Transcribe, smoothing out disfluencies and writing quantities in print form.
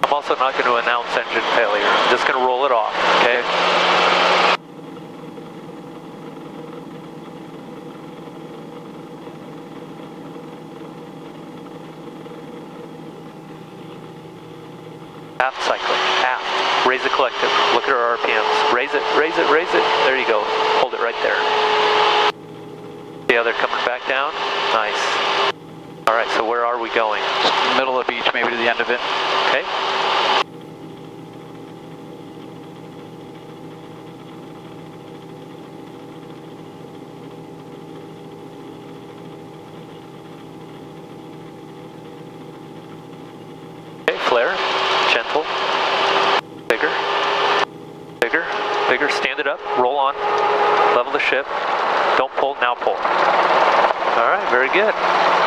I'm also not going to announce engine failure. I'm just going to roll it off, okay? Aft cycling, aft. Raise the collective. Look at our RPMs. Raise it, raise it, raise it. There you go. Hold it right there. The other coming back down. Nice. All right, so where are we going? Middle of the beach, maybe to the end of it. Okay. Okay, flare. Gentle. Bigger. Bigger. Bigger. Stand it up. Roll on. Level the ship. Don't pull. Now pull. All right, very good.